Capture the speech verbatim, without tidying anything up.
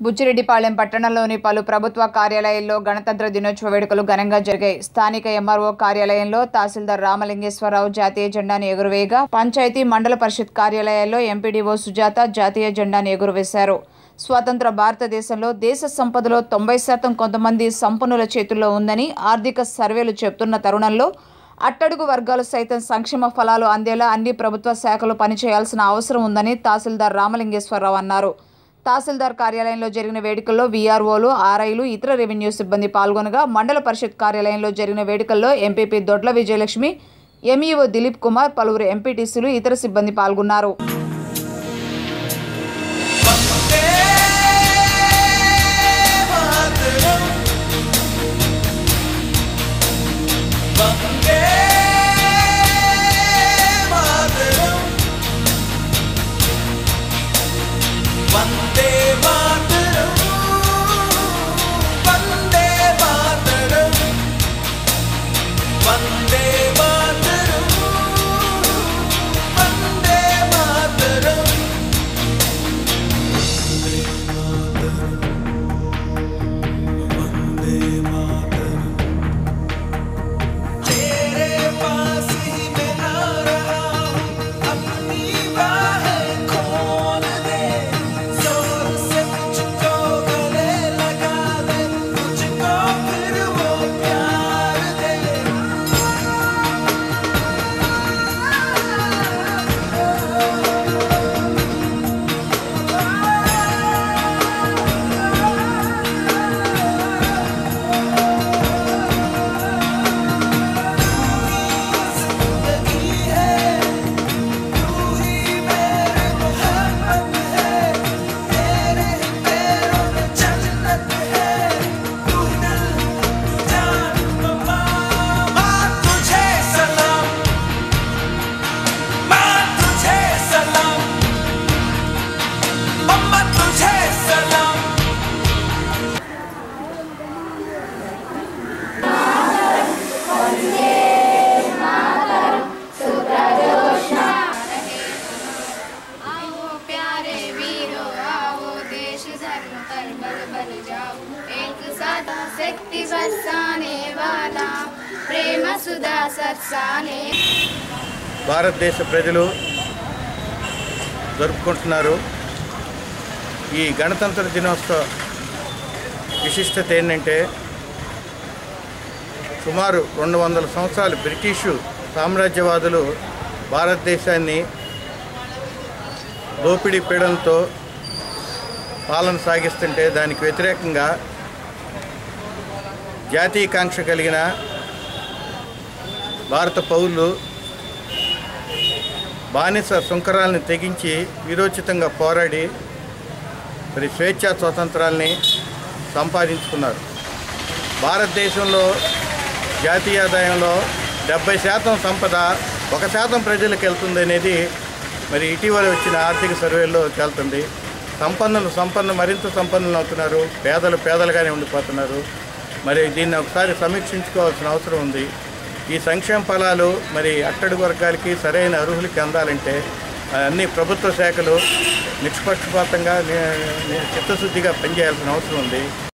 బుచ్చిరెడ్డిపాళెం పట్టణంలోని పలు ప్రభుత్వ కార్యాలయాల్లో గణతంత్ర దినోత్సవ వేడుకలు ఘనంగా జరిగాయి. స్థానిక ఎంఆర్ఓ కార్యాలయంలో తహసీల్దార్ రామలింగేశ్వరరావు జాతీయ జెండాను ఎగురవేయగా, పంచాయతీ మండల పరిషత్ కార్యాలయాల్లో ఎంపీడీఓ సుజాత జాతీయ జెండాను ఎగురవేశారు. స్వతంత్ర భారతదేశంలో దేశ సంపదలో తొంభై శాతం కొంతమంది సంపన్నుల చేతుల్లో ఉందని ఆర్థిక సర్వేలు చెబుతున్న తరుణంలో అట్టడుగు వర్గాలు సైతం సంక్షేమ ఫలాలు అందేలా అన్ని ప్రభుత్వ శాఖలు పనిచేయాల్సిన అవసరం ఉందని తహసీల్దార్ రామలింగేశ్వరరావు అన్నారు. తహసీల్దార్ కార్యాలయంలో జరిగిన వేడుకల్లో వీఆర్ఓలు, ఆర్ఐలు, ఇతర రెవెన్యూ సిబ్బంది పాల్గొనగా, మండల పరిషత్ కార్యాలయంలో జరిగిన వేడుకల్లో ఎంపీపీ దొడ్ల విజయలక్ష్మి, ఎంఈఓ దిలీప్ కుమార్, పలువురు ఎంపీటీసీలు, ఇతర సిబ్బంది పాల్గొన్నారు. వందే మాతరం వందే మాతరం వందే మాతరం వందే మాతరం వందే మాతరం तेरे पास ही मैं आ रहा हूँ अपनी बाहें खोल दे शक्ति बरसाने वाला प्रेम सुधा सरसाने భారతదేశ ప్రజలు జరుపుకుంటున్నారు. ఈ గణతంత్ర దినోత్సవ విశిష్టత ఏంటంటే, సుమారు రెండు వందల సంవత్సరాలు బ్రిటిషు సామ్రాజ్యవాదులు భారతదేశాన్ని దోపిడీ పీడనతో పాలన సాగిస్తుంటే దానికి వ్యతిరేకంగా జాతీయకాంక్ష కలిగిన భారత పౌరులు బానిస సుంకరాలను తెగించి వీరోచితంగా పోరాడి మరి స్వేచ్ఛా స్వాతంత్రాల్ని సంపాదించుకున్నారు. భారతదేశంలో జాతీయ ఆదాయంలో డెబ్బై శాతం సంపద ఒక శాతం ప్రజలకు వెళ్తుంది అనేది మరి ఇటీవల వచ్చిన ఆర్థిక సర్వేల్లో తేలుతుంది. సంపన్నులు సంపన్ను మరింత సంపన్నులు అవుతున్నారు, పేదలు పేదలుగానే ఉండిపోతున్నారు. మరి దీన్ని ఒకసారి సమీక్షించుకోవాల్సిన అవసరం ఉంది. ఈ సంక్షేమ ఫలాలు మరి అట్టడుగు వర్గాలకి సరైన అర్హులకి అందాలంటే అన్ని ప్రభుత్వ శాఖలు నిష్పక్షపాతంగా చిత్తశుద్ధిగా పనిచేయాల్సిన అవసరం ఉంది.